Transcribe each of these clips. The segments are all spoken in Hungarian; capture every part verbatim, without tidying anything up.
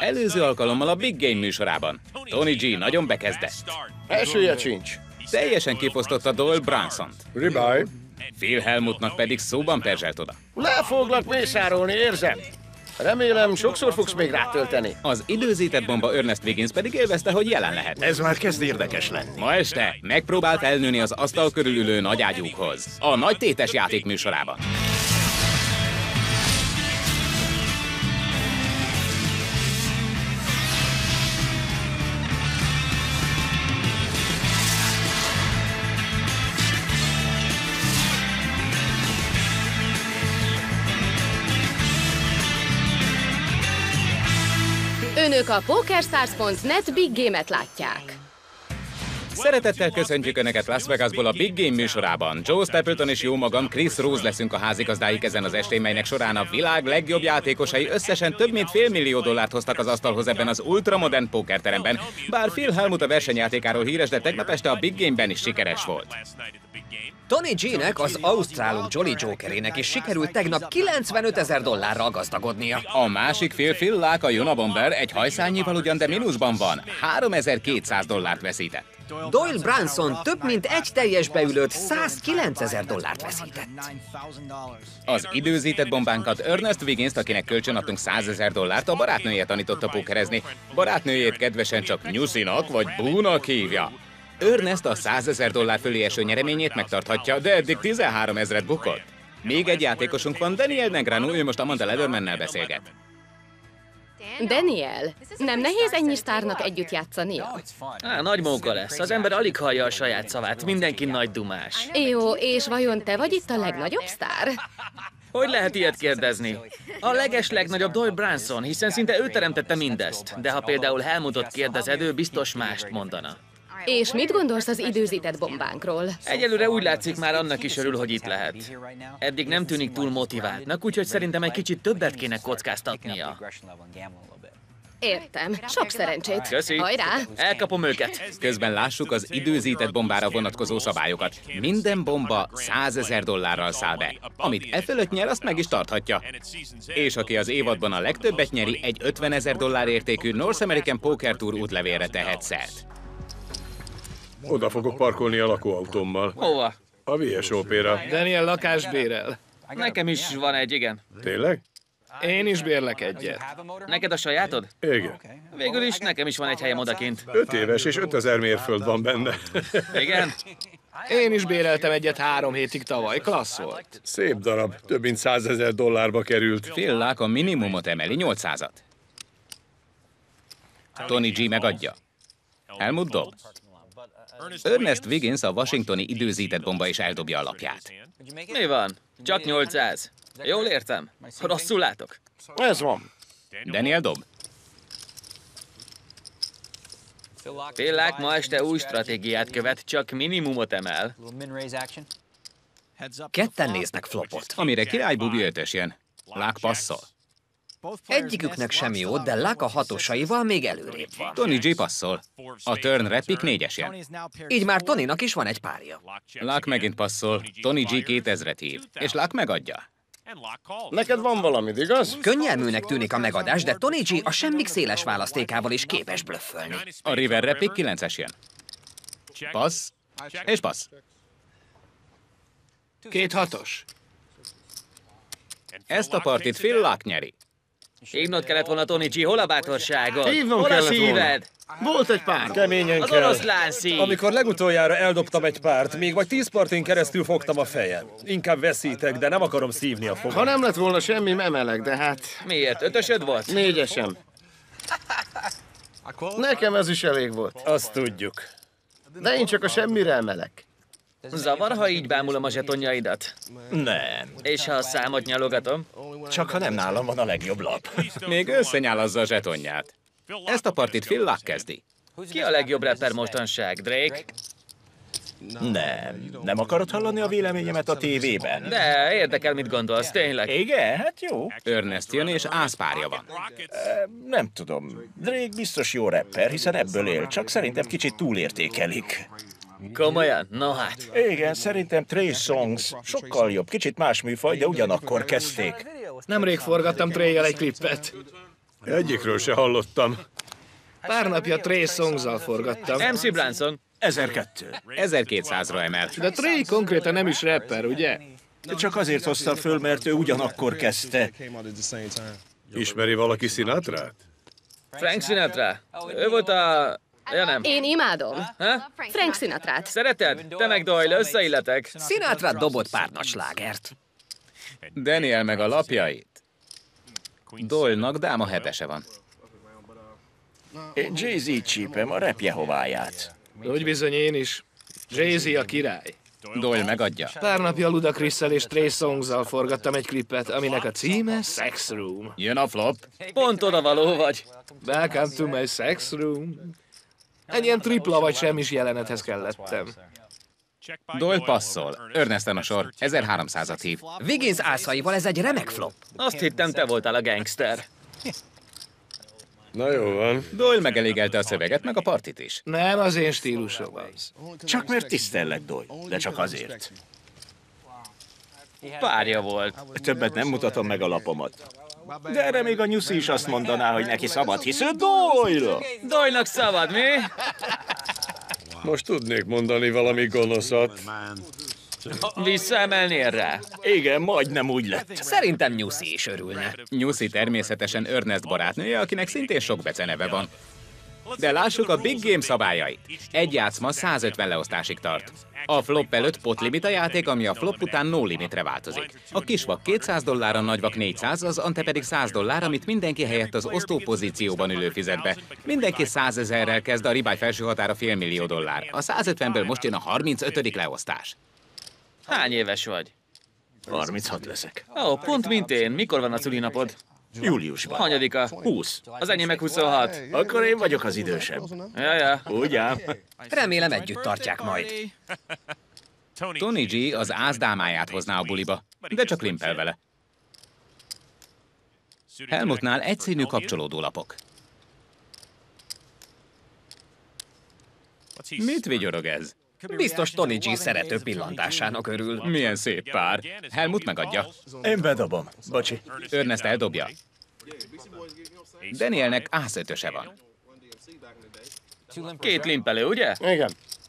Előző alkalommal a Big Game műsorában. Tony G nagyon bekezdett. Esélye sincs. Teljesen kifosztotta Doyle Bransont. Ribály. Phil Hellmuthnak pedig szóban perzselt oda. Le foglak mészárolni, érzem. Remélem, sokszor fogsz még rátölteni. Az időzített bomba Ernest Wiggins pedig élvezte, hogy jelen lehet. Ez már kezd érdekes lenni. Ma este megpróbált elnőni az asztal körül ülő nagyágyúkhoz. A nagy tétes játék műsorában. Önök a PokerStars pont net Big Game-et látják. Szeretettel köszöntjük Önöket Las Vegasból a Big Game műsorában. Joe Stapleton és jó magam, Chris Rose leszünk a házigazdáik ezen az estén, melynek során a világ legjobb játékosai összesen több mint fél millió dollárt hoztak az asztalhoz ebben az ultramodern pókerteremben. Bár Phil Hellmuth a versenyjátékáról híres, de tegnap este a Big Game-ben is sikeres volt. Tony G-nek, az ausztrálunk Jolly Jokerének is sikerült tegnap kilencvenöt ezer dollárral gazdagodnia. A másik fél Phil Laak, a Unabomber, egy hajszányival ugyan, de mínuszban van. háromezer-kétszáz dollárt veszített. Doyle Branson több mint egy teljes beülőt százkilencezer dollárt veszített. Az időzített bombánkat Ernest Wiggins, akinek kölcsön adtunk százezer dollárt, a barátnője tanította pókerezni. Barátnőjét kedvesen csak Nyuszinak vagy Búnak hívja. Ernest a százezer dollár fölé eső nyereményét megtarthatja, de eddig tizenhárom ezret bukott. Még egy játékosunk van, Daniel Negreanu, ő most Amanda Ledermannel beszélget. Daniel, nem nehéz ennyi sztárnak együtt játszania? Á, nagy móka lesz. Az ember alig hallja a saját szavát. Mindenki nagy dumás. Jó, és vajon te vagy itt a legnagyobb sztár? Hogy lehet ilyet kérdezni? A leges legnagyobb Doyle Branson, hiszen szinte ő teremtette mindezt. De ha például Hellmuthot kérdezed, ő biztos mást mondana. És mit gondolsz az időzített bombánkról? Egyelőre úgy látszik, már annak is örül, hogy itt lehet. Eddig nem tűnik túl motiváltnak, úgyhogy szerintem egy kicsit többet kéne kockáztatnia. Értem. Sok szerencsét. Köszi. Hajrá! Elkapom őket. Közben lássuk az időzített bombára vonatkozó szabályokat. Minden bomba százezer dollárral száll be. Amit e fölött nyer, azt meg is tarthatja. És aki az évadban a legtöbbet nyeri, egy ötvenezer dollár értékű North American Poker Tour útlevélre tehet szert. Oda fogok parkolni a lakóautómmal. Hova? A vé es Opéra. Daniel lakás bérel. Nekem is van egy, igen. Tényleg? Én is bérlek egyet. Neked a sajátod? Igen. Végül is nekem is van egy helyem odakint. Öt éves és ötezer mérföld van benne. Igen? Én is béreltem egyet három hétig tavaly, klassz volt. Szép darab. Több mint százezer dollárba került. Phil Laak a minimumot emeli, nyolcszázat. Tony G megadja. Hellmuth dob. Ernest Wiggins, a washingtoni időzített bomba is eldobja a lapját. Mi van? Csak nyolcszáz. Jól értem? Rosszul látok? Ez van. Daniel dob. Phil Laak ma este új stratégiát követ, csak minimumot emel. Ketten néznek flopot. Amire király bubi ötös jön. Laak passzol. Egyiküknek sem jó, de Laak a hatosaival még előrébb van. Tony G passzol. A turn repik négyes jön. Így már Tonynak is van egy párja. Laak megint passzol. Tony G kétezret hív. És Laak megadja. Neked van valamid, igaz? Könnyelműnek tűnik a megadás, de Tony G a semmik széles választékával is képes blöffölni. A river repik kilences jön. Passz. És passz. Két hatos. Ezt a partit Phil Laak nyeri. Hívnod kellett volna, Tony G, hol a bátorságod? Hívnom hol a kellett volna. szíved? Volt egy pár. Keményen Az kell. oroszlán szív. Amikor legutoljára eldobtam egy párt, még vagy tíz partin keresztül fogtam a fejem. Inkább veszítek, de nem akarom szívni a fogam. Ha nem lett volna semmi, memelek, de hát Miért? Ötösöd volt? négyesem. Nekem ez is elég volt. Azt tudjuk. De én csak a semmire emelek. Zavar, ha így bámulom a zsetonjaidat? Nem. És ha a számot nyalogatom? Csak ha nem nálam van a legjobb lap. Még összenyálazza a zsetonját. Ezt a partit Phil Laak kezdi. Ki a legjobb rapper mostanság? Drake? Nem. Nem akarod hallani a véleményemet a tévében? De érdekel, mit gondolsz, tényleg. Igen, hát jó. Ernest jön és ászpárja van. Nem tudom. Drake biztos jó rapper, hiszen ebből él, csak szerintem kicsit túlértékelik. Komolyan? No hát. Igen, szerintem Trey Songz sokkal jobb, kicsit más műfaj, de ugyanakkor kezdték. Nemrég forgattam Trey-jel egy klippet. Egyikről se hallottam. Pár napja Trey Songz-zal forgattam. em cé Branson. ezerkettő. ezerkétszázra emel. De Trey konkrétan nem is rapper, ugye? Csak azért hoztam föl, mert ő ugyanakkor kezdte. Ismeri valaki Sinatrát? Frank Sinatra. Ő volt a... Ja nem. Én imádom. Ha? Frank Sinatrát. Szereted? Te meg Doyle, összeilletek. Sinatra dobott pár nagy slágert. Daniel meg a lapjait. Doyle-nak dáma hetese van. Én Jay-Z csípem a rap Jehováját. Úgy bizony én is. Jay-Z a király. Doyle megadja. Pár napja Ludacris-szel és Trey Songz-zal forgattam egy klipet, aminek a címe Sex Room. Jön a flop. Pont odavaló vagy. Welcome to my sex room. Egy ilyen tripla vagy semmis jelenethez kellettem. Doyle passzol. Ernestön a sor. ezerháromszázat hív. Wiggins ászaival ez egy remek flop. Azt hittem, te voltál a gangster. Na jó van. Doyle megelégelte a szöveget, meg a partit is. Nem az én stílusom az. Csak mert tisztellek, Doyle, de csak azért. Párja volt. Többet nem mutatom meg a lapomat. De erre még a nyuszi is azt mondaná, hogy neki szabad, hisz ő Doyle! Doyle-nak szabad, mi? Most tudnék mondani valami gonoszat. Visszaemelnél rá? Igen, majdnem úgy lett. Szerintem Nyuszi is örülne. Nyuszi természetesen Ernest barátnője, akinek szintén sok beceneve van. De lássuk a Big Game szabályait. Egy játszma százötven leosztásig tart. A flop előtt potlimit a játék, ami a flop után no limitre változik. A kisvak kétszáz dollár, a nagyvak négyszáz, az ante pedig száz dollár, amit mindenki helyett az osztó pozícióban ülő fizet be. Mindenki százezerrel kezd, a ribály felső határa félmillió dollár. A százötvenből most jön a harmincötödik leosztás. Hány éves vagy? harminchat leszek. Ó, oh, pont mint én. Mikor van a szülinapod? Júliusban. Hanyadika? húsz. Az enyém meg huszonhat. Akkor én vagyok az idősebb. Ja, ja. Úgy ám. Remélem együtt tartják majd. Tony G az ázdámáját hozná a buliba, de csak limpel vele. Helmutnál egyszínű kapcsolódólapok. Mit vigyorog ez? Biztos Tony G szerető pillantásának örül. Milyen szép pár. Helmut megadja. Én bedobom. Bocsi. Ernest eldobja. Danielnek ász ötöse van. Két limpelő, ugye? Igen.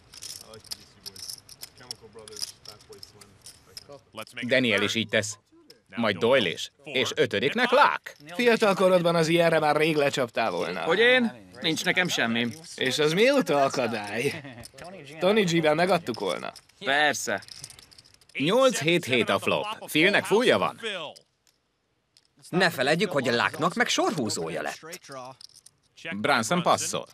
Daniel is így tesz. Majd Doyle is. És ötödiknek Luck. Fiatal korodban az ilyenre már rég lecsaptál volna. Hogy én? Nincs nekem semmi. És az mióta akadály? Tony G-vel megadtuk volna. Persze. nyolc hét hét a flop. Philnek fújja van. Ne feledjük, hogy a Lucknak meg sorhúzója lett. Branson passzol.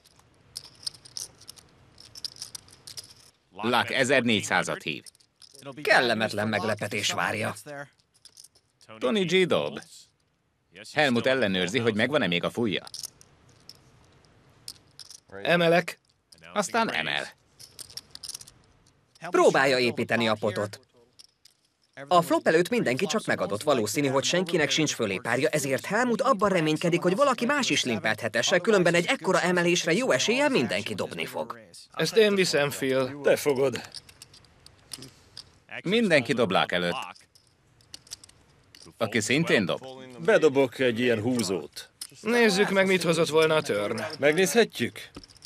Luck ezernégyszázat hív. Kellemetlen meglepetés várja. Tony G dob. Helmut ellenőrzi, hogy megvan-e még a fújja. Emelek. Aztán emel. Próbálja építeni a potot. A flop előtt mindenki csak megadott, valószínű, hogy senkinek sincs fölépárja, ezért Helmut abban reménykedik, hogy valaki más is limpelt hetesse, különben egy ekkora emelésre jó eséllyel mindenki dobni fog. Ezt én viszem, Phil. Te fogod. Mindenki dob Luck előtt. Aki szintén dob. Bedobok egy ilyen húzót. Nézzük meg, mit hozott volna a turn. Megnézhetjük?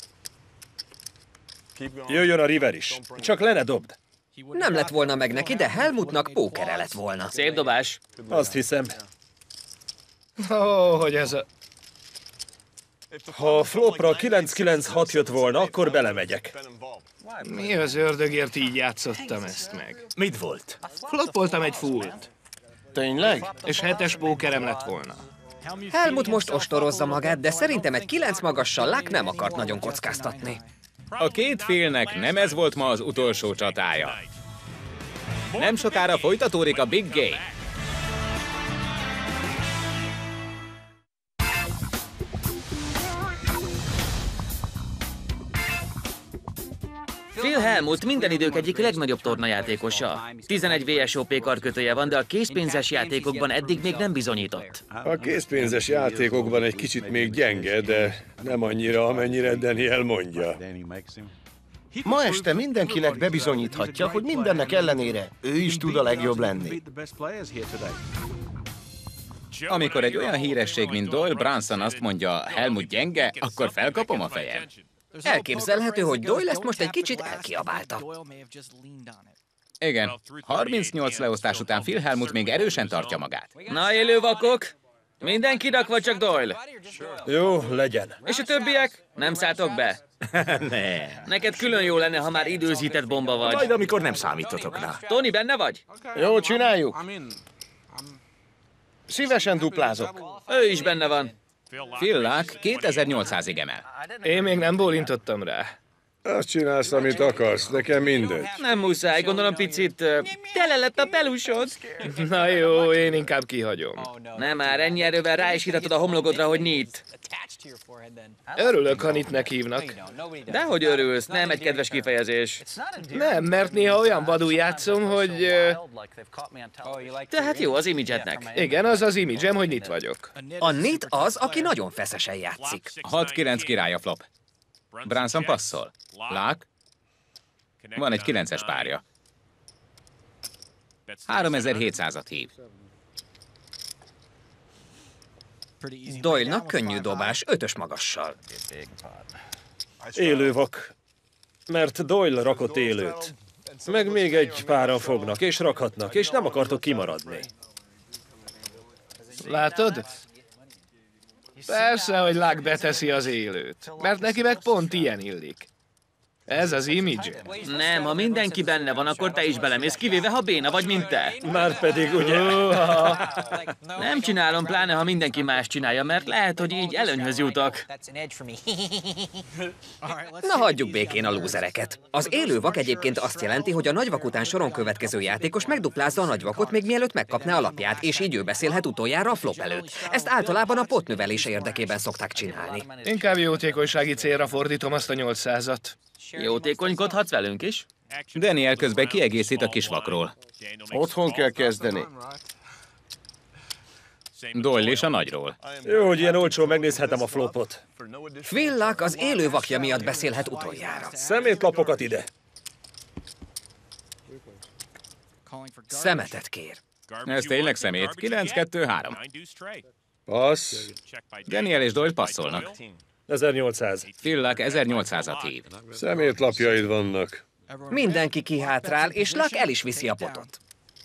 Jöjjön a River is. Csak le ne dobd. Nem lett volna meg neki, de Helmutnak pókere lett volna. Szép dobás. Azt hiszem. Ó, oh, hogy ez a... Ha a flopra kilenc kilenc hat jött volna, akkor belemegyek. Mi az ördögért így játszottam ezt meg? Mit volt? Floppoltam egy fullt, Tényleg? és hetes pókerem lett volna. Helmut most ostorozza magát, de szerintem egy kilenc magassal Luck nem akart nagyon kockáztatni. A két félnek nem ez volt ma az utolsó csatája. Nem sokára folytatódik a Big Game. Phil Helmut minden idők egyik legnagyobb tornajátékosa. tizenegy vé es o pé karkötője van, de a készpénzes játékokban eddig még nem bizonyított. A készpénzes játékokban egy kicsit még gyenge, de nem annyira, amennyire Daniel mondja. Ma este mindenkinek bebizonyíthatja, hogy mindennek ellenére ő is tud a legjobb lenni. Amikor egy olyan híresség, mint Doyle Brunson azt mondja, Helmut gyenge, akkor felkapom a fejem. Elképzelhető, hogy Doyle ezt most egy kicsit elkiabálta. Igen, harmincnyolc leosztás után Phil Helmut még erősen tartja magát. Na, élő vakok! Mindenki rak, vagy csak Doyle? Jó, legyen. És a többiek? Nem szálltok be? Ne. Neked külön jó lenne, ha már időzített bomba vagy. Majd amikor nem számítotok rá. Tony, benne vagy? Jó, csináljuk. Szívesen duplázok. Ő is benne van. Phil Lack kétezer-nyolcszázig emel. Én még nem bólintottam rá. Azt csinálsz, amit akarsz, nekem mindegy. Nem muszáj, gondolom picit... ö, Tele lett a pelusod. Na jó, én inkább kihagyom. Nem már, ennyi erővel rá is íratod a homlokodra, hogy nyit. Örülök, ha nyitnek hívnak. Dehogy örülsz, nem egy kedves kifejezés. Nem, mert néha olyan vadul játszom, hogy... ö, Tehát jó az imidzsednek. Igen, az az imidzsem, hogy nyit vagyok. A Nit az, aki nagyon feszesen játszik. hat kilenc király a flop. Brunson passzol. Lack. Van egy kilences párja. háromezer-hétszázat hív. Doyle-nak könnyű dobás, ötös magassal. Élő vak. Mert Doyle rakott élőt. Meg még egy páran fognak, és rakhatnak, és nem akartok kimaradni. Látod? Persze, hogy Lack beteszi az élőt. Mert neki meg pont ilyen illik. Ez az image. Nem, ha mindenki benne van, akkor te is belemész, kivéve ha béna vagy, mint te. Márpedig, ugye? Nem csinálom, pláne ha mindenki más csinálja, mert lehet, hogy így előnyhöz jutok. Na, hagyjuk békén a lúzereket. Az élő vak egyébként azt jelenti, hogy a nagyvak után soron következő játékos megduplázza a nagyvakot, még mielőtt megkapná a lapját, és így ő beszélhet utoljára a flop előtt. Ezt általában a potnövelése érdekében szokták csinálni. Inkább jótékonysági célra fordítom azt a nyolcszázat. Jótékonykodhatsz velünk is? Daniel közben kiegészít a kisvakról. Otthon kell kezdeni. Doyle és a nagyról. Jó, hogy ilyen olcsó megnézhetem a flopot. Phil Lack az élő vakja miatt beszélhet utoljára. Szemétlapokat ide. Szemetet kér. Ez tényleg szemét. kilenc kettő három. Passz. Daniel és Doyle passzolnak. ezernyolcszáz. Phil Lack ezernyolcszázat hív. Szemétlapjaid vannak. Mindenki kihátrál, és Lack el is viszi a potot.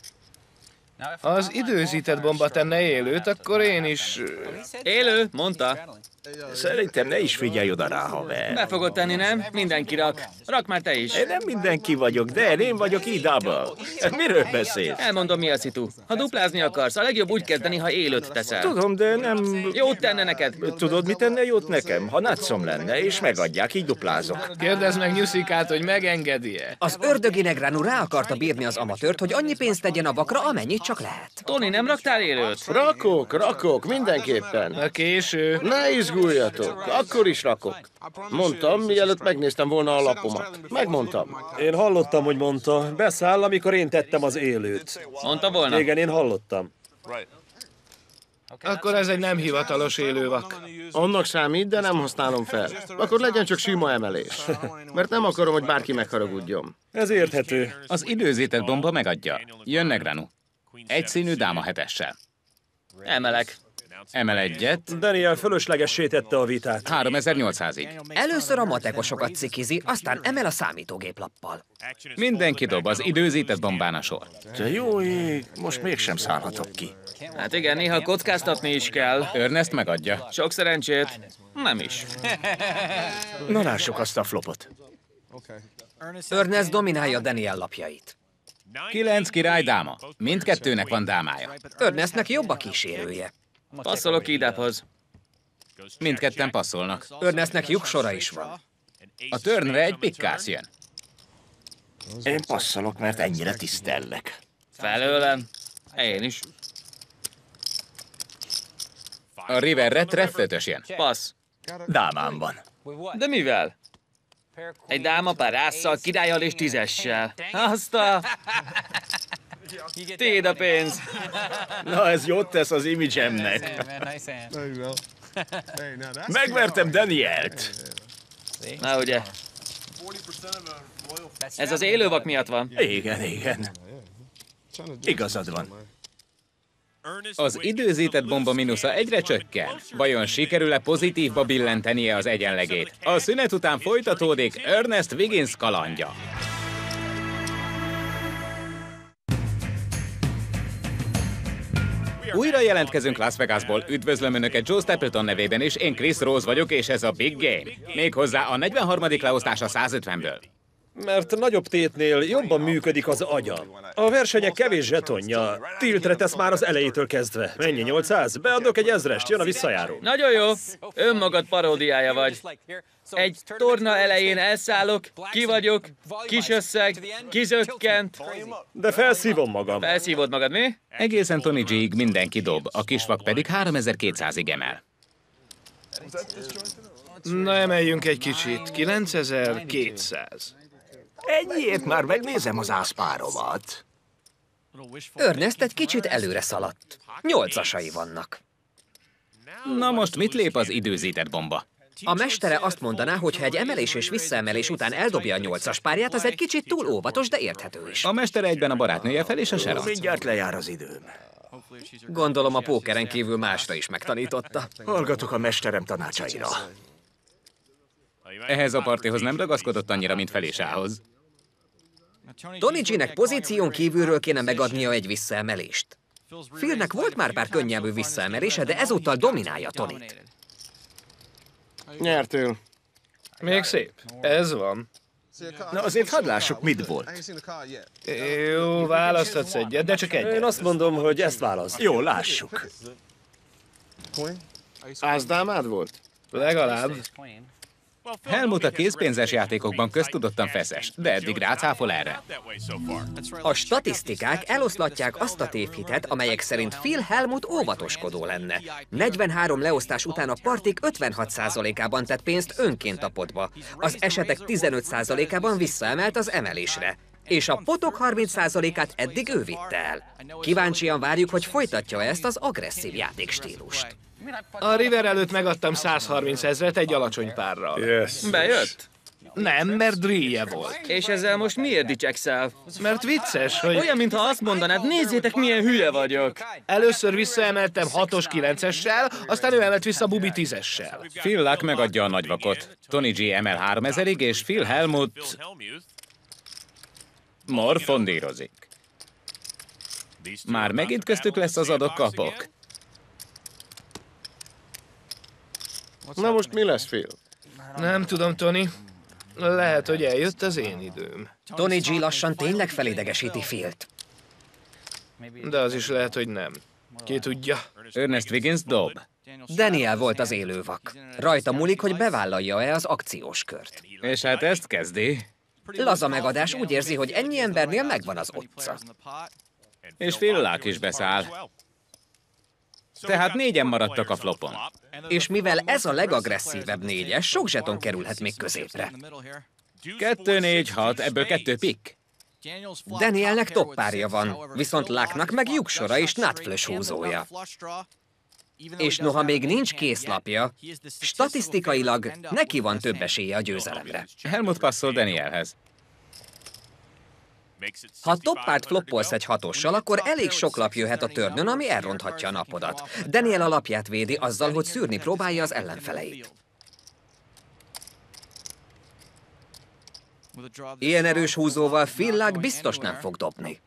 Az időzített bomba tenne élőt, akkor én is... Élő, mondta. Szerintem ne is figyelj oda rá, haver. Be fogod tenni, nem? Mindenki rak. Rak már te is. Én nem mindenki vagyok, de én vagyok E-double. Miről beszélsz? Elmondom, mi a szitu. Ha duplázni akarsz, a legjobb úgy kezdeni, ha élőt teszel. Tudom, de nem... Jót tenne neked. Tudod, mit tenne jót nekem? Ha nagyszom lenne, és megadják, így duplázok. Kérdezd meg Nyuszikát, hogy megengedi-e. Az ördögi Negranu rá akarta bírni az amatőrt, hogy annyi pénzt tegyen a vakra, amennyit csak lehet. Tony, nem raktál élőt? Rakok, rakok, mindenképpen. A késő. Ne izguljatok, akkor is rakok. Mondtam, mielőtt megnéztem volna a lapomat. Megmondtam. Én hallottam, hogy mondta, beszáll, amikor én tettem az élőt. Mondta volna? Igen, én hallottam. Akkor ez egy nem hivatalos élővak. Annak számít, de nem használom fel. Akkor legyen csak sima emelés. Mert nem akarom, hogy bárki megharagudjon. Ez érthető. Az időzített bomba megadja. Jön Negranu. Egyszínű dáma hetessel. Emelek. Emel egyet. Daniel fölöslegessé tette a vitát. háromezer-nyolcszázig. Először a matekosokat cikizi, aztán emel a számítógéplappal. Mindenki dob, az időzített bombán a sor. Te jó ég, most mégsem szállhatok ki. Hát igen, néha kockáztatni is kell. Ernest megadja. Sok szerencsét. Nem is. Na lássuk azt a flopot. Ernest dominálja Daniel lapjait. Kilenc király dáma. Mindkettőnek van dámája. Ernestnek jobb a kísérője. Passzolok Idaphoz. Mindketten passzolnak. Ernestnek lyuksora is van. A turnre egy pikkász jön. Én passzolok, mert ennyire tisztellek. Felőlem. Én is. A riverre treffötös jön. Passz. Dámám van. De mivel? Egy dáma pár rásszal, királlyal és tízessel. Azt a... Tiéd a pénz. Na, ez jót tesz az imidzsemnek. Megvertem Danielt. Na ugye. Ez az élővak miatt van. Igen, igen. Igazad van. Az időzített bomba mínusza egyre csökken. Vajon sikerül-e pozitívba billentenie az egyenlegét? A szünet után folytatódik Ernest Wiggins kalandja. Újra jelentkezünk Las Vegasból. Üdvözlöm Önöket Joe Stapleton nevében is, én Chris Rose vagyok, és ez a Big Game. Méghozzá a negyvenharmadik leosztás a százötvenből. Mert nagyobb tétnél jobban működik az agyam. A versenyek kevés zsetonja. Tiltre tesz már az elejétől kezdve. Mennyi, nyolcszáz? Beadok egy ezrest, jön a visszajáró. Nagyon jó. Önmagad paródiája vagy. Egy torna elején elszállok, ki vagyok, kis összeg, kizökkent. De felszívom magam. Felszívod magad, mi? Egészen Tony G-ig mindenki dob, a kisvak pedig háromezer-kétszázig emel. Na, emeljünk egy kicsit. kilencezer-kétszáz. Ennyiért már megnézem az ászpáromat. Ernest egy kicsit előre szaladt. Nyolcasai vannak. Na most mit lép az időzített bomba? A mestere azt mondaná, hogy ha egy emelés és visszaemelés után eldobja a nyolcas párját, az egy kicsit túl óvatos, de érthető is. A mestere egyben a barátnője fel és a serac. Mindjárt lejár az időm. Gondolom a pókeren kívül másra is megtanította. Hallgatok a mesterem tanácsaira. Ehhez a partihoz nem ragaszkodott annyira, mint Felisához. Tony G-nek pozíción kívülről kéne megadnia egy visszaemelést. Philnek volt már pár könnyelmű visszaemelése, de ezúttal dominálja Tonit. Nyertél. Még szép. Ez van. Na azért hadd lássuk, mit volt. Jó, választhatsz egyet, de csak egyet. Én azt mondom, hogy ezt választ. Jó, lássuk. Ázdámád volt? Legalább. Helmut a készpénzes játékokban köztudottan feszes, de eddig rácáfol erre. A statisztikák eloszlatják azt a tévhitet, amelyek szerint Phil Helmut óvatoskodó lenne. negyvenhárom leosztás után a partik ötvenhat százalékában tett pénzt önként a potba. Az esetek tizenöt százalékában visszaemelt az emelésre. És a potok harminc százalékát eddig ő vitte el. Kíváncsian várjuk, hogy folytatja ezt az agresszív játékstílust. A River előtt megadtam százharminc ezret egy alacsony párral. Yes. Bejött? Nem, mert drillje volt. És ezzel most miért dicsekszel? Mert vicces, hogy Olyan, mintha azt mondanád, nézzétek, milyen hülye vagyok. először visszaemeltem hatos kilencessel, aztán ő emelt vissza Bubi tízessel. Phil Luck megadja a nagyvakot. Tony G emel háromezerig, és Phil Helmut morfondírozik. Már megint köztük lesz az adok-kapok. Na most mi lesz, Phil? Nem tudom, Tony. Lehet, hogy eljött az én időm. Tony G lassan tényleg felidegesíti Philt. De az is lehet, hogy nem. Ki tudja. Ernest Wiggins dob. Daniel volt az élővak. Rajta múlik, hogy bevállalja-e az akciós kört. És hát ezt kezdi. Laza megadás, úgy érzi, hogy ennyi embernél megvan az otca. És Phil Luck is beszáll. Tehát négyen maradtak a flopon. És mivel ez a legagresszívebb négyes, sok zseton kerülhet még középre. Kettő, négy, hat, ebből kettő pick. Danielnek top párja van, viszont Lucknak meg lyuksora és nutflush húzója. És noha még nincs készlapja, statisztikailag neki van több esélye a győzelemre. Helmut passzol Danielhez. Ha toppárt floppolsz egy hatossal, akkor elég sok lap jöhet a törnön, ami elronthatja a napodat. Daniel alapját védi azzal, hogy szűrni próbálja az ellenfeleit. Ilyen erős húzóval Phil Luck biztos nem fog dobni.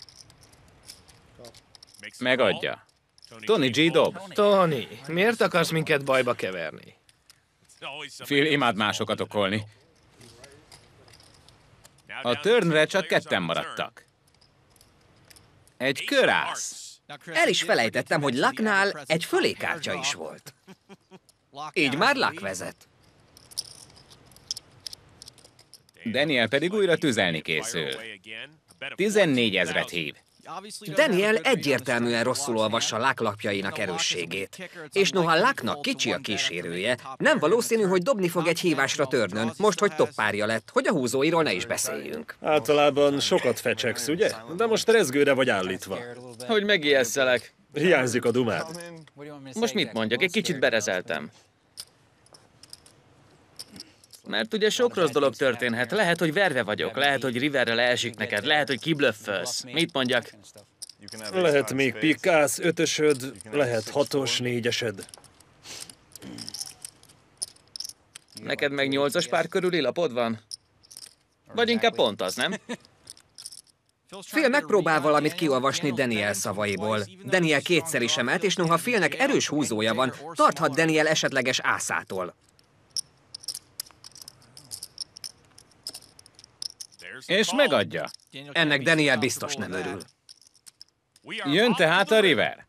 Megadja. Tony G dob. Tony, miért akarsz minket bajba keverni? Phil imád másokat okolni. A turnre csak ketten maradtak. Egy körász. El is felejtettem, hogy Lucknál egy fölékártya is volt. Így már Luck vezet. Daniel pedig újra tüzelni készül. tizennégy ezret hív. Daniel egyértelműen rosszul olvassa Luck lapjainak erősségét. És noha Lucknak kicsi a kísérője, nem valószínű, hogy dobni fog egy hívásra törnön, most, hogy toppárja lett, hogy a húzóiról ne is beszéljünk. Általában sokat fecseksz, ugye? De most rezgőre vagy állítva. Hogy megijesszelek. Hiányzik a dumád. Most mit mondjak? Egy kicsit berezeltem. Mert ugye sok rossz dolog történhet. Lehet, hogy verve vagyok, lehet, hogy Riverre leesik neked, lehet, hogy kiblöffölsz. Mit mondjak? Lehet még pikkász, ötösöd, lehet hatos, négyesed. Neked meg nyolcas pár körüli lapod van? Vagy inkább pont az, nem? Phil megpróbál valamit kiolvasni Daniel szavaiból. Daniel kétszer is emelt, és noha Philnek erős húzója van, tarthat Daniel esetleges ászától. És megadja. Ennek Daniel biztos nem örül. Jön tehát a river.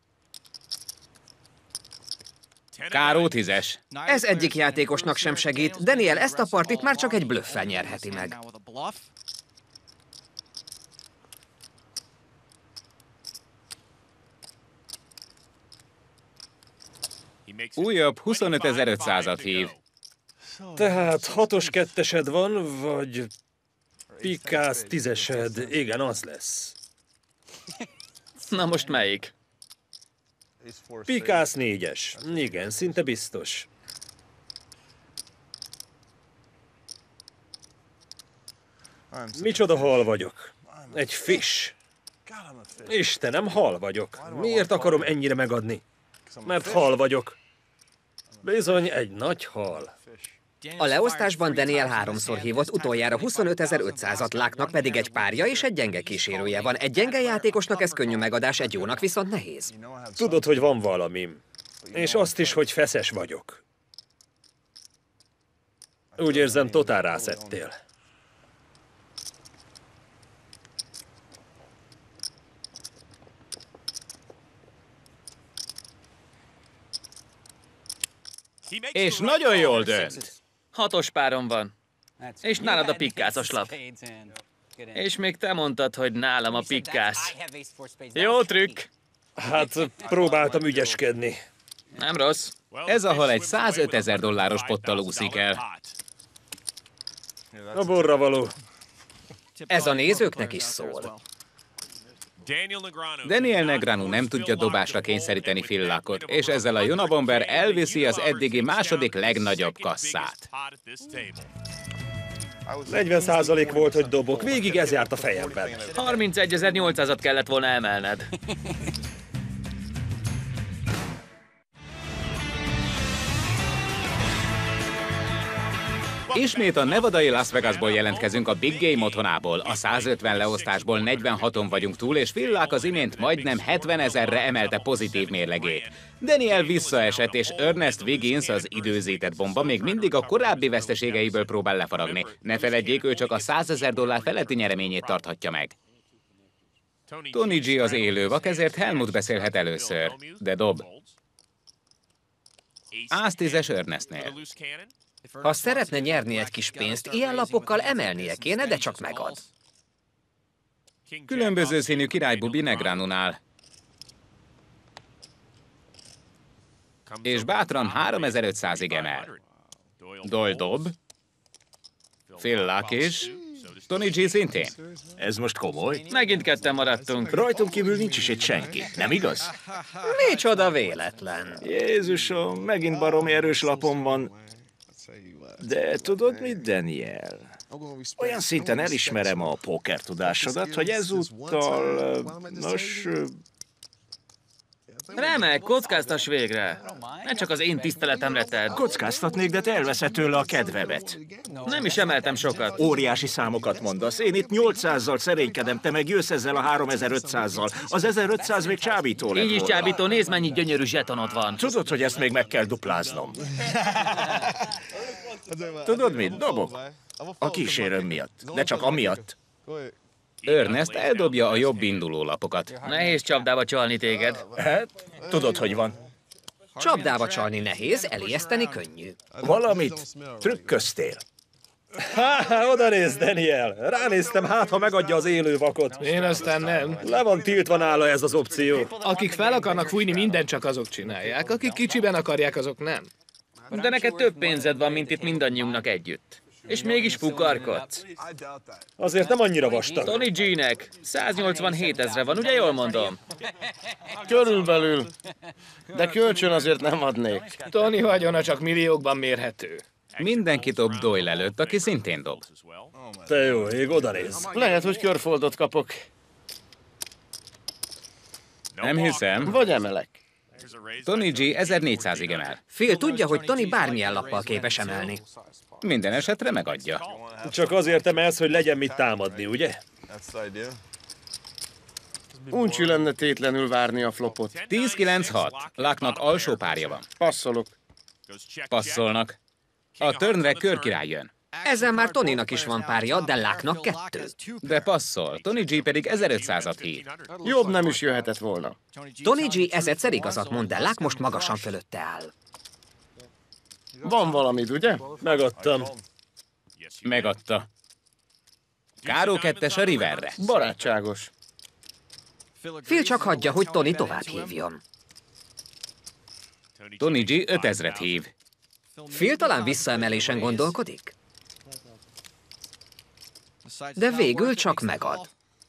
Káró tízes. Ez egyik játékosnak sem segít. Daniel ezt a partit már csak egy blöffel nyerheti meg. Újabb huszonötezer-ötszázat hív. Tehát hatos kettesed van, vagy pikkász tízesed. Igen, az lesz. Na most melyik? Pikkász négyes. Igen, szinte biztos. Micsoda hal vagyok. Egy fish. Istenem, hal vagyok. Miért akarom ennyire megadni? Mert hal vagyok. Bizony, egy nagy hal. A leosztásban Daniel háromszor hívott, utoljára huszonötezer-ötszázat, Láknak pedig egy párja és egy gyenge kísérője van. Egy gyenge játékosnak ez könnyű megadás, egy jónak viszont nehéz. Tudod, hogy van valamim. És azt is, hogy feszes vagyok. Úgy érzem, totál rászettél. És nagyon jól dönt. Hatos párom van. És nálad a pikkászos lap. És még te mondtad, hogy nálam a pikkász. Jó trükk. Hát, próbáltam ügyeskedni. Nem rossz. Ez a hal egy százötezer dolláros pottal úszik el. A borra való. Ez a nézőknek is szól. Daniel Negreanu nem tudja dobásra kényszeríteni Phil Lackot, és ezzel a Unabomber elviszi az eddigi második legnagyobb kasszát. negyven százalék volt, hogy dobok. Végig ez járt a fejemben. harmincegyezer-nyolcszázat kellett volna emelned. Ismét a nevadai Las Vegasból jelentkezünk a Big Game otthonából. A százötven leosztásból negyvenhaton vagyunk túl, és Phil Lack az imént majdnem hetvenezerre emelte pozitív mérlegét. Daniel visszaesett, és Ernest Wiggins, az időzített bomba, még mindig a korábbi veszteségeiből próbál lefaragni. Ne feledjék, ő csak a százezer dollár feletti nyereményét tarthatja meg. Tony G az élővak, ezért Helmut beszélhet először, de dob. Ász tízes Ernestnél. Ha szeretne nyerni egy kis pénzt, ilyen lapokkal emelnie kéne, de csak megad. Különböző színű királybubi Negreanunál. És bátran háromezer-ötszázig emel. Doyle dob. Phil Lack is. Tony G szintén. Ez most komoly? Megint ketten maradtunk. Rajtunk kívül nincs is itt senki, nem igaz? Micsoda véletlen. Jézusom, megint baromi erős lapom van. De tudod mit, Daniel? Olyan szinten elismerem a póker tudásodat, hogy ezúttal... Nos... Remek, kockáztass végre. Ne csak az én tiszteletemre tedd. Kockáztatnék, de te elveszed tőle a kedvemet. Nem is emeltem sokat. Óriási számokat mondasz. Én itt nyolcszázzal szerénykedem, te meg jössz ezzel a háromezer-ötszázzal. Az ezerötszáz még csábító lett Így is volna. csábító, nézd mennyi gyönyörű zsetonod van. Tudod, hogy ezt még meg kell dupláznom. Tudod mit? Dobok. A kísérőm miatt. De csak amiatt. Ernest eldobja a jobb induló lapokat. Nehéz csapdába csalni téged. Hát, tudod, hogy van. Csapdába csalni nehéz, elijeszteni könnyű. Valamit trükköztél. Há, oda nézd, Daniel! Ránéztem, hát ha megadja az élő vakot. Én aztán nem. Le van tiltva nála ez az opció. Akik fel akarnak fújni, mindent csak azok csinálják. Akik kicsiben akarják, azok nem. De neked több pénzed van, mint itt mindannyiunknak együtt. És mégis fukarkodsz. Azért nem annyira vastag. Tony G-nek száznyolcvanhét ezre van, ugye jól mondom? Körülbelül. De kölcsön azért nem adnék. Tony vagyona csak milliókban mérhető. Mindenki dob Doyle előtt, aki szintén dob. Te jó ég, oda nézz. Lehet, hogy körfoldot kapok. Nem hiszem. Vagy emelek. Tony G ezernégyszázig emel. Phil tudja, hogy Tony bármilyen lappal képes emelni. Minden esetre megadja. Csak azért emelsz, hogy legyen mit támadni, ugye? Uncsi lenne tétlenül várni a flopot. tíz kilenc hat. Lucknak alsó párja van. Passzolok. Passzolnak. A turnre körkirály jön. Ezzel már Tonynak is van párja, de Lucknak kettő. De passzol. Tony G pedig ezerötszázat hív. Jobb nem is jöhetett volna. Tony G ezerszer igazat mond, de Luck most magasan fölötte áll. Van valamit, ugye? Megadtam. Megadta. Káró kettes a riverre. Barátságos. Phil csak hagyja, hogy Tony tovább hívjon. Tony G ötezret hív. Phil talán visszaemelésen gondolkodik? De végül csak megad.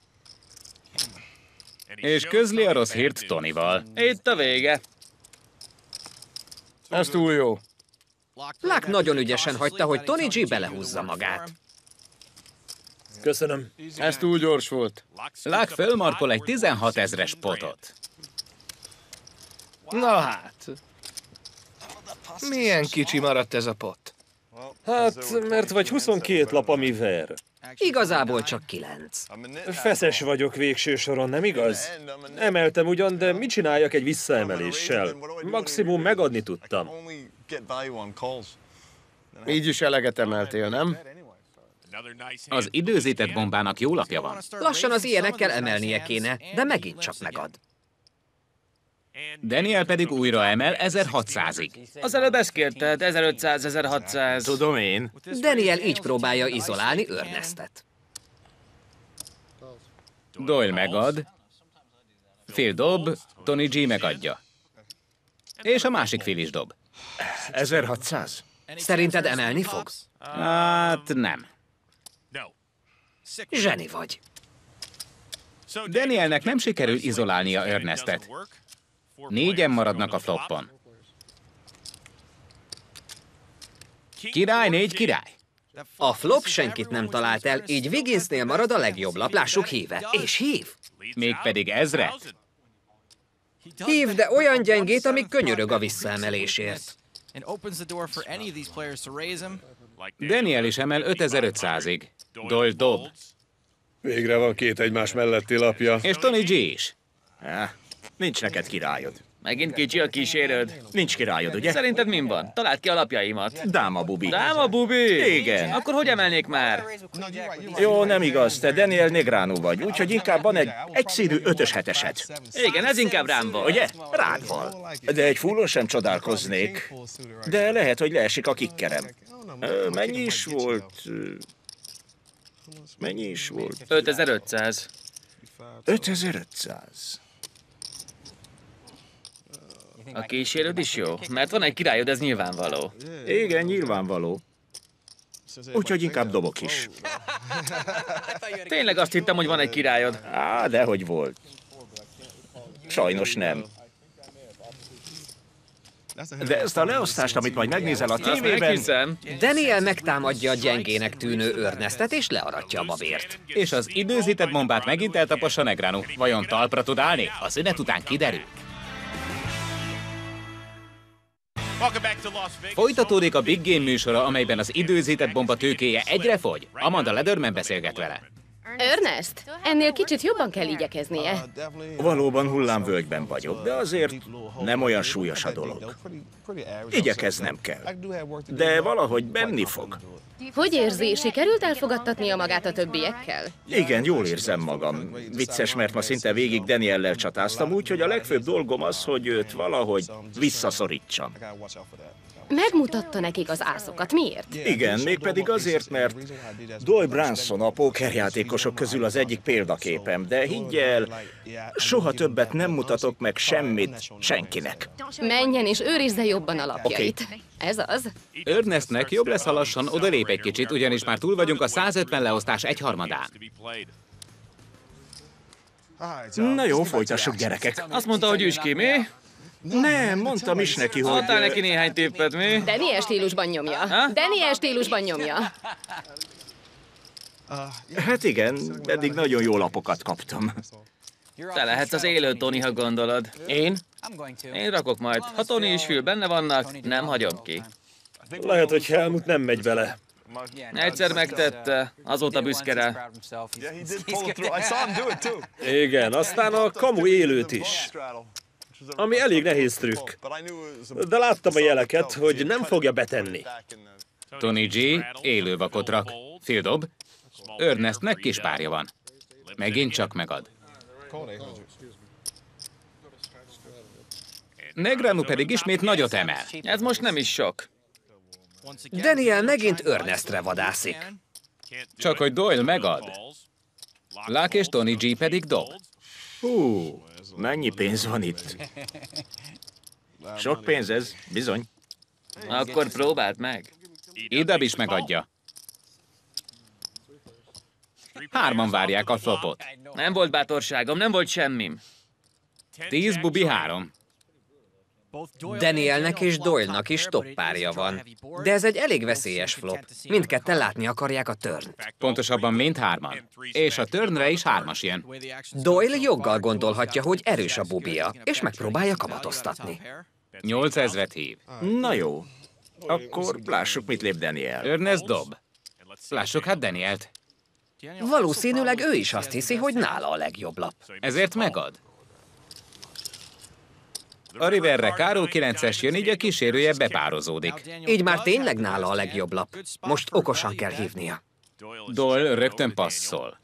És közli a rossz hírt Tonyval. Itt a vége. Ez túl jó. Luck nagyon ügyesen hagyta, hogy Tony G belehúzza magát. Köszönöm. Ez túl gyors volt. Luck fölmarkol egy tizenhat ezres potot. Na hát. Milyen kicsi maradt ez a pot? Hát, mert vagy huszonkét lap, ami ver. Igazából csak kilenc. Feszes vagyok végső soron, nem igaz? Emeltem ugyan, de mit csináljak egy visszaemeléssel? Maximum megadni tudtam. Így is eleget emeltél, nem? Az időzített bombának jó lapja van. Lassan az ilyenekkel emelnie kéne, de megint csak megad. Daniel pedig újra emel ezerhatszázig. Az előbb ezt kérted, ezerötszáz, ezerhatszáz. Tudom én. Daniel így próbálja izolálni Ernestet. Doyle megad. Phil dob, Tony G megadja. És a másik Phil is dob. ezerhatszáz. Szerinted emelni fog? Hát nem. Zseni vagy. Danielnek nem sikerül izolálnia Ernestet. Négyen maradnak a floppon. Király, négy király. A flop senkit nem talált el, így Wigginsnél marad a legjobb lap. Lássuk, híve. És hív. Mégpedig ezret. Hív, de olyan gyengét, ami könyörög a visszaemelésért. Daniel is emel ötezer-ötszázig. Doyle dob. Végre van két egymás melletti lapja. És Tony G is. Ja, nincs neked királyod. Megint kicsi a kísérőd. Nincs királyod, ugye? Szerinted min van? Találd ki a lapjaimat. Dáma bubi. Dáma bubi? Igen. Akkor hogy emelnék már? Jó, nem igaz, te Daniel Negránó vagy, úgyhogy inkább van egy egyszínű ötös hetesed. Igen, ez inkább rám van. Ugye? Rád van. De egy fullon sem csodálkoznék. De lehet, hogy leesik a kikkerem. Ö, Mennyi is volt? Ö, Mennyi is volt? ötezer-ötszáz. ötezer-ötszáz. A kísérőd is jó? Mert van egy királyod, ez nyilvánvaló. Igen, nyilvánvaló. Úgyhogy inkább dobok is. Tényleg azt hittem, hogy van egy királyod. Á, dehogy volt. Sajnos nem. De ezt a leosztást, amit majd megnézel a Azt tévében... meghiszem. Daniel megtámadja a gyengének tűnő Ernestet, és learatja a babért. És az időzített bombát megint eltapossa Negranu. Vajon talpra tud állni? A szünet után kiderül. Folytatódik a Big Game műsora, amelyben az időzített bomba tőkéje egyre fogy. Amanda Lederman beszélget vele. Ernest, ennél kicsit jobban kell igyekeznie. Valóban hullámvölgyben vagyok, de azért nem olyan súlyos a dolog. Igyekeznem kell. De valahogy benni fog. Hogy érzi, sikerült elfogadtatnia magát a többiekkel? Igen, jól érzem magam. Vicces, mert ma szinte végig Daniellel csatáztam, úgyhogy a legfőbb dolgom az, hogy őt valahogy visszaszorítsam. Megmutatta nekik az ászokat. Miért? Igen, mégpedig azért, mert Doyle Branson a pókerjátékosok közül az egyik példaképem, de higgy el, soha többet nem mutatok meg semmit senkinek. Menjen és őrizze jobban a lapjait. Okay. Ez az. Ernestnek jobb lesz, ha lassan odalép egy kicsit, ugyanis már túl vagyunk a százötven leosztás egyharmadán. Na jó, folytassuk, gyerekek. Azt mondta, hogy üss ki, mi? Nem, mondtam is neki, hogy... Adtál neki néhány tippet, mi? Daniel stílusban nyomja. Ha? Daniel stílusban nyomja. Hát igen, eddig nagyon jó lapokat kaptam. Te lehetsz az élő Tony, ha gondolod. Én? Én rakok majd. Ha Tony és Phil benne vannak, nem hagyom ki. Lehet, hogy Helmut nem megy vele. Egyszer megtette, azóta büszke rá. Igen, aztán a kamu élőt is. Ami elég nehéz trükk. De láttam a jeleket, hogy nem fogja betenni. Tony G. élő vakot rak. Phil dob. Ernestnek kis párja van. Megint csak megad. Negreanu pedig ismét nagyot emel. Ez most nem is sok. Daniel megint Ernestre vadászik. Csak hogy Doyle megad. Luck és Tony G. pedig dob. Hú, mennyi pénz van itt? Sok pénz ez, bizony. Akkor próbáld meg. Idab is megadja. Hárman várják a flopot. Nem volt bátorságom, nem volt semmim. Tíz bubi három. Danielnek és Doyle-nak is top párja van. De ez egy elég veszélyes flop. Mindketten látni akarják a turnt. Pontosabban mindhárman. És a turnre is hármas jön. Doyle joggal gondolhatja, hogy erős a bubia, és megpróbálja kamatoztatni. Nyolcezret hív. Na jó. Akkor lássuk, mit lép Daniel. Ernest dob. Lássuk hát Danielt. Valószínűleg ő is azt hiszi, hogy nála a legjobb lap. Ezért megad. A riverre Káró kilences jön, így a kísérője bepározódik. Így már tényleg nála a legjobb lap. Most okosan kell hívnia. Doyle rögtön passzol.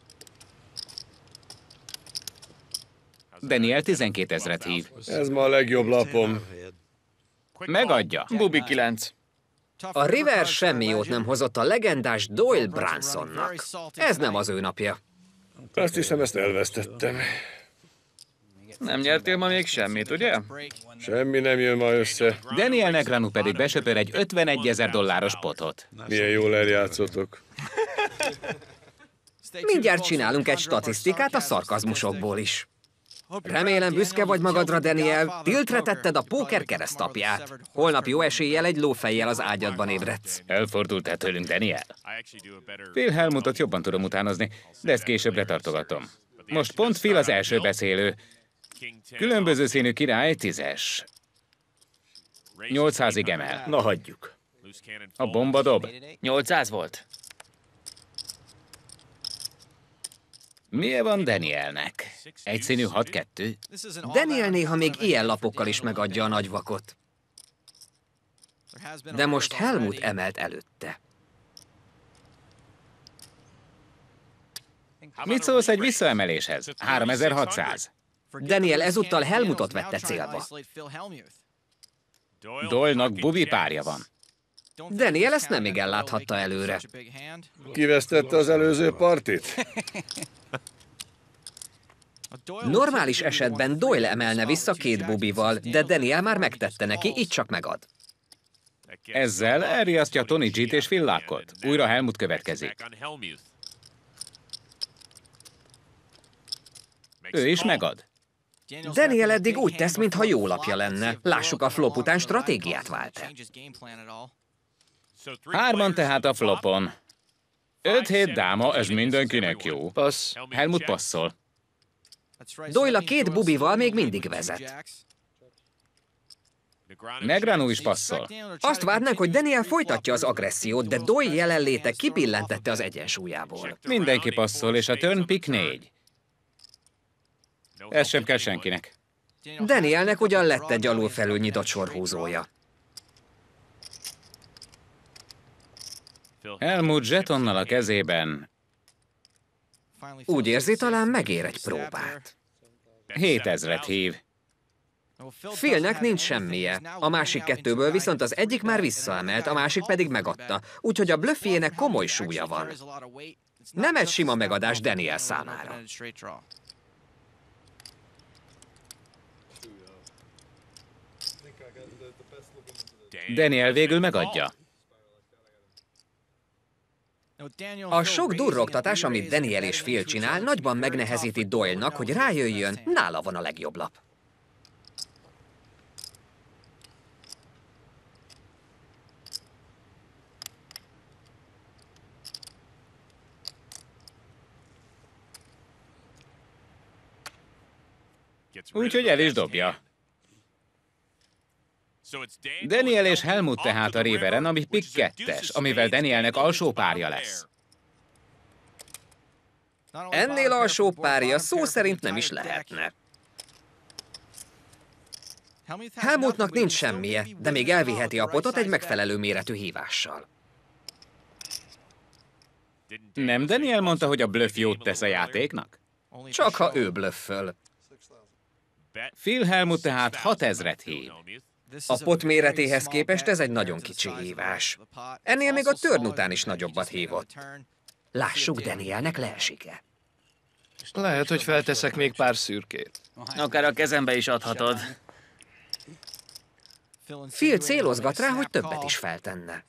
Daniel tizenkétezret hív. Ez ma a legjobb lapom. Megadja. Bubi kilenc. A River semmi jót nem hozott a legendás Doyle Bransonnak. Ez nem az ő napja. Azt hiszem, ezt elvesztettem. Nem nyertél ma még semmit, ugye? Semmi nem jön ma össze. Daniel Negreanu pedig besöpör egy ötvenegyezer dolláros potot. Milyen jól eljátszotok. Mindjárt csinálunk egy statisztikát a szarkazmusokból is. Remélem büszke vagy magadra, Daniel. Tiltre tetted a póker keresztapját. Holnap jó eséllyel egy lófejjel az ágyadban ébredsz. Elfordultál tőlünk, Daniel? Phil Helmutot jobban tudom utánozni, de ezt későbbre tartogatom. Most pont Phil az első beszélő. Különböző színű király, tízes. nyolcszázig emel. Na hagyjuk. A bomba dob. nyolcszáz volt. Milyen van Danielnek? Egyszínű hat kettő. Daniel néha még ilyen lapokkal is megadja a nagyvakot. De most Helmut emelt előtte. Mit szólsz egy visszaemeléshez? háromezer-hatszáz. Daniel ezúttal Helmutot vette célba. Doyle-nak bubi párja van. Daniel ezt nem igen láthatta előre. Kivesztette az előző partit? Normális esetben Doyle emelne vissza két bubival, de Daniel már megtette neki, így csak megad. Ezzel elriasztja Tony G-t és Phil Luckot. Újra Helmut következik. Ő is megad. Daniel eddig úgy tesz, mintha jó lapja lenne. Lássuk, a flop után stratégiát vált-e. Hárman tehát a flopon. Öt hét dáma, ez mindenkinek jó. Passz. Helmut passzol. Doyle a két bubival még mindig vezet. Negreanu is passzol. Azt várnánk, hogy Daniel folytatja az agressziót, de Doyle jelenléte kipillentette az egyensúlyából. Mindenki passzol, és a turn pick négy. Ez sem kell senkinek. Danielnek ugyan lett egy alulfelül nyitott sorhúzója. Helmut zsetonnal a kezében. Úgy érzi, talán megér egy próbát. hétezret hív. Philnek nincs semmije. A másik kettőből viszont az egyik már visszaemelt, a másik pedig megadta. Úgyhogy a blöffjének komoly súlya van. Nem egy sima megadás Daniel számára. Daniel végül megadja. A sok durrogtatás, amit Daniel és Phil csinál, nagyban megnehezíti Doyle-nak, hogy rájöjjön, nála van a legjobb lap. Úgyhogy el is dobja. Daniel és Helmut tehát a riveren, ami pick kettes, amivel Danielnek alsó párja lesz. Ennél alsó párja szó szerint nem is lehetne. Helmutnak nincs semmije, de még elviheti a potot egy megfelelő méretű hívással. Nem Daniel mondta, hogy a bluff jót tesz a játéknak? Csak ha ő blöfföl. Phil Helmut tehát hatezret hív. A pot méretéhez képest ez egy nagyon kicsi hívás. Ennél még a turn után is nagyobbat hívott. Lássuk, Danielnek leesik-e. Lehet, hogy felteszek még pár szürkét. Akár a kezembe is adhatod. Phil célozgat rá, hogy többet is feltenne.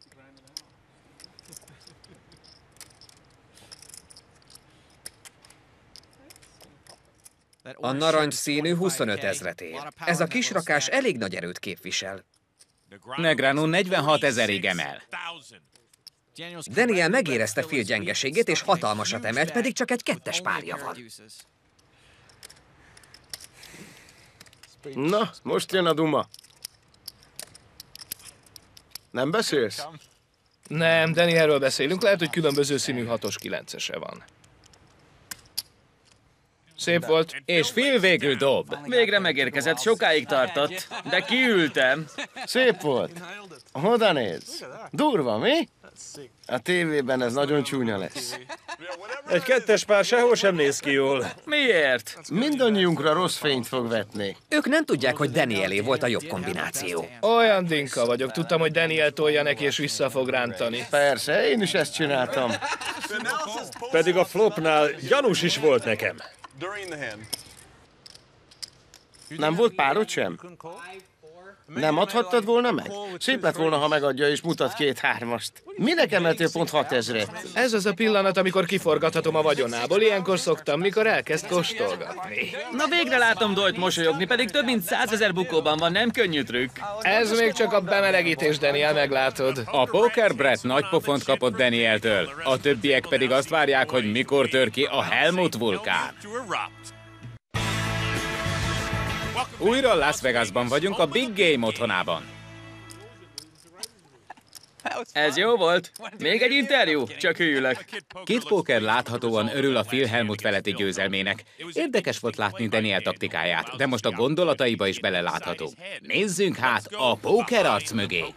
A narancsszínű huszonöt ezret ér. Ez a kisrakás elég nagy erőt képvisel. Negreanu negyvenhat ezerig emel. Daniel megérezte Phil gyengeségét, és hatalmasat emelt, pedig csak egy kettes párja van. Na, most jön a duma. Nem beszélsz? Nem, Danielről beszélünk, lehet, hogy különböző színű hatos kilencese van. Szép volt. És Phil végül dob. Végre megérkezett, sokáig tartott, de kiültem. Szép volt. Oda nézz. Durva, mi? A tévében ez nagyon csúnya lesz. Egy kettes pár sehol sem néz ki jól. Miért? Mindannyiunkra rossz fényt fog vetni. Ők nem tudják, hogy Danielé volt a jobb kombináció. Olyan dinka vagyok, tudtam, hogy Daniel tolja neki és vissza fog rántani. Persze, én is ezt csináltam. Pedig a flopnál gyanús is volt nekem. Nem volt párod sem? Nem adhattad volna meg? Szép lett volna, ha megadja és mutat két hármast. Minek emeltél pont hatezret? Ez az a pillanat, amikor kiforgathatom a vagyonából. Ilyenkor szoktam, mikor elkezd kóstolgatni. Na végre látom Doyt mosolyogni, pedig több mint százezer bukóban van, nem könnyű trükk. Ez még csak a bemelegítés, Daniel, meglátod. A Poker Brett nagy pofont kapott Danieltől, a többiek pedig azt várják, hogy mikor tör ki a Helmut vulkán. Újra Las Vegasban vagyunk, a Big Game otthonában. Ez jó volt. Még egy interjú? Csak hűlök. Kid Poker láthatóan örül a Phil Helmut feletti győzelmének. Érdekes volt látni Daniel taktikáját, de most a gondolataiba is beleláthatunk. Nézzünk hát a póker arc mögé.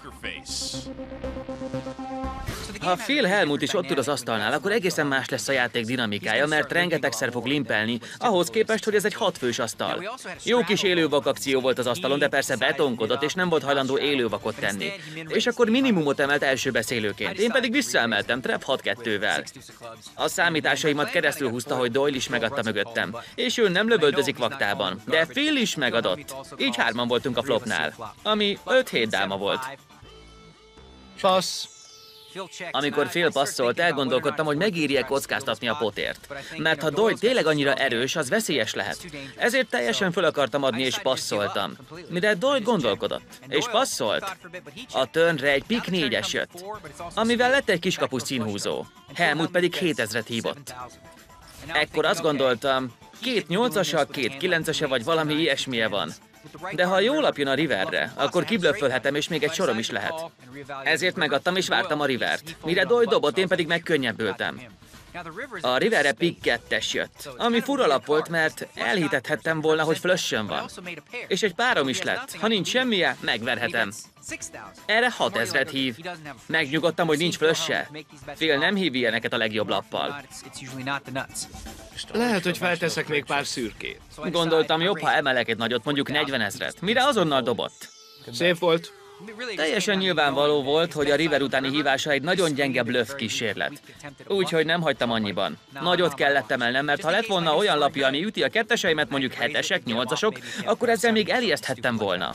Ha Phil Helmut is ott ül az asztalnál, akkor egészen más lesz a játék dinamikája, mert rengetegszer fog limpelni, ahhoz képest, hogy ez egy hatfős asztal. Jó kis élővak akció volt az asztalon, de persze betonkodott, és nem volt hajlandó élővakot tenni. És akkor minimumot emelt első beszélőként, én pedig visszaemeltem trap hat kettővel. A számításaimat keresztül húzta, hogy Doyle is megadta mögöttem, és ő nem lövöldözik vaktában, de Phil is megadott. Így hárman voltunk a flopnál, ami öt hét dáma volt. Passz. Amikor Phil passzolt, elgondolkodtam, hogy megéri-e kockáztatni a potért. Mert ha Doyle tényleg annyira erős, az veszélyes lehet. Ezért teljesen föl akartam adni, és passzoltam. Mire Doyle gondolkodott, és passzolt, a turnre egy pick négyes jött, amivel lett egy kiskapus színhúzó. Helmut pedig hétezret hívott. Ekkor azt gondoltam, két nyolcasa, két kilencese vagy valami ilyesmije van. De ha jól lapjon a riverre, akkor kiblöffölhetem, és még egy sorom is lehet. Ezért megadtam, és vártam a rivert. Mire Doyle dobott, én pedig megkönnyebbültem. A riverre pick kettes jött, ami fura lap volt, mert elhitethettem volna, hogy flushön van. És egy párom is lett. Ha nincs semmije, megverhetem. Erre hatezret hív. Megnyugodtam, hogy nincs flush-e. Phil nem hív ilyeneket a legjobb lappal. Lehet, hogy felteszek még pár szürkét. Gondoltam, jobb, ha emelek egy nagyot, mondjuk negyven ezret. Mire azonnal dobott. Szép volt. Teljesen nyilvánvaló volt, hogy a river utáni hívása egy nagyon gyenge bluff kísérlet. Úgyhogy nem hagytam annyiban. Nagyot kellett emelnem, mert ha lett volna olyan lapja, ami üti a ketteseimet, mondjuk hetesek, nyolcasok, akkor ezzel még elijeszthettem volna.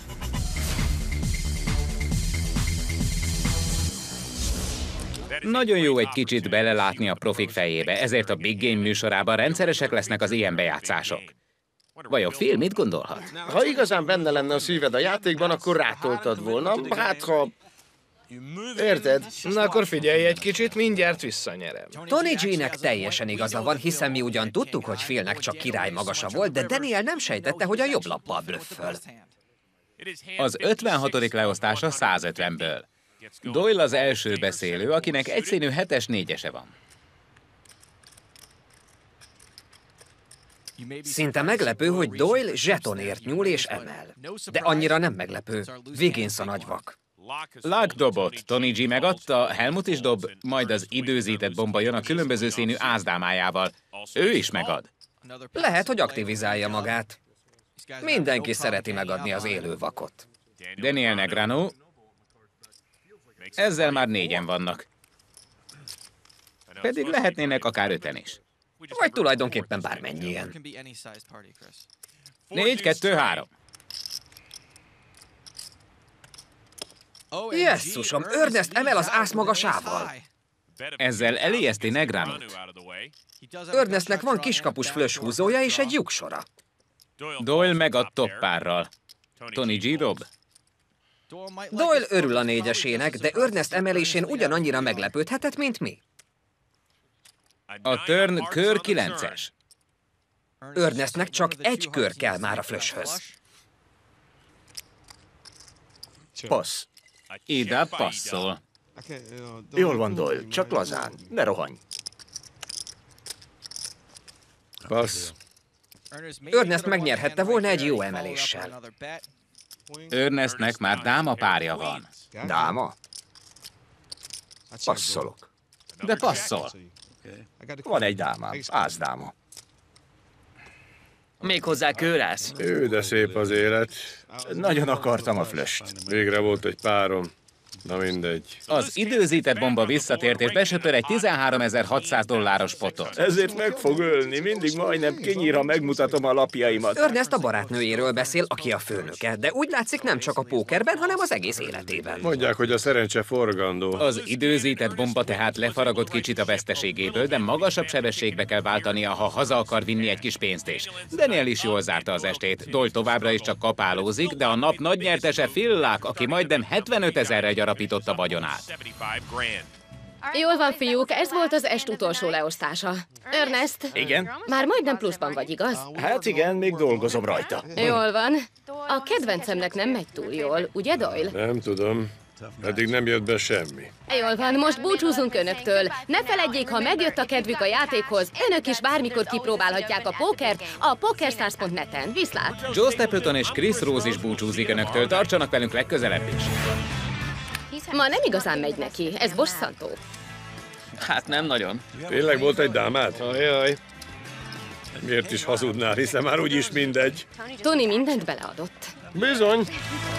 Nagyon jó egy kicsit belelátni a profik fejébe, ezért a Big Game műsorában rendszeresek lesznek az ilyen bejátszások. Vajon Phil mit gondolhat? Ha igazán benne lenne a szíved a játékban, akkor rátoltad volna. Hát, ha Érted? Na akkor figyelj egy kicsit, mindjárt visszanyerem. Tony G-nek teljesen igaza van, hiszen mi ugyan tudtuk, hogy Philnek csak király magasa volt, de Daniel nem sejtette, hogy a jobb lappal blöfföl. Az ötvenhatodik leosztása százötvenből. Doyle az első beszélő, akinek egyszínű hetes négyese van. Szinte meglepő, hogy Doyle zsetonért nyúl és emel. De annyira nem meglepő. Wiggins a nagyvak. Luck dobott, Tony G megadta, Helmut is dob, majd az időzített bomba jön a különböző színű ázdámájával. Ő is megad. Lehet, hogy aktivizálja magát. Mindenki szereti megadni az élő vakot. Daniel Negreanu. Ezzel már négyen vannak. Pedig lehetnének akár öten is. Vagy tulajdonképpen bármennyien. Négy, kettő, három. Jesszusom, Ernest emel az ász magasával. Ezzel elijeszti Negreanut. Ernestnek van kiskapus flös húzója és egy lyuksora. Doyle megad toppárral. Tony G dob. Doyle örül a négyesének, de Ernest emelésén ugyanannyira meglepődhetett, mint mi. A turn kör kilences. Ernestnek csak egy kör kell már a flöshöz. Passz. Ida passzol. Jól van, Doyle, csak lazán, ne rohanj. Passz. Ernest megnyerhette volna egy jó emeléssel. Ernestnek már dáma párja van. Dáma? Passzolok. De passzol. Van egy dámám, ázdáma. Méghozzá kőrász. Ő, de szép az élet. Nagyon akartam a flöst. Végre volt egy párom. Na mindegy. Az időzített bomba visszatért és besöpör egy tizenháromezer-hatszáz dolláros potot. Ezért meg fog ölni, mindig majdnem kinyír, ha megmutatom a lapjaimat. Ernest a barátnőjéről beszél, aki a főnöke, de úgy látszik nem csak a pókerben, hanem az egész életében. Mondják, hogy a szerencse forgandó. Az időzített bomba tehát lefaragott kicsit a veszteségéből, de magasabb sebességbe kell váltania, ha haza akar vinni egy kis pénzt is. Daniel is jól zárta az estét. Doyle továbbra is csak kapálózik, de a nap nagy nyertese Phil Luck, aki majdnem hetvenötezerre gyarapította a vagyonát. Jól van, fiúk, ez volt az est utolsó leosztása. Ernest? Igen? Már majdnem pluszban vagy, igaz? Hát igen, még dolgozom rajta. Jól van. A kedvencemnek nem megy túl jól, ugye, Doyle? Nem tudom. Eddig nem jött be semmi. Jól van, most búcsúzunk önöktől. Ne feledjék, ha megjött a kedvük a játékhoz, önök is bármikor kipróbálhatják a pókert a pokerstars pont net-en. Viszlát! Joe Stapleton és Chris Rose is búcsúzik önöktől, tartsanak velünk legközelebb is. Ma nem igazán megy neki, ez bosszantó. Hát nem nagyon. Tényleg volt egy dámád? Ajaj. Miért is hazudnál, hiszen már úgyis mindegy. Tony mindent beleadott. Bizony.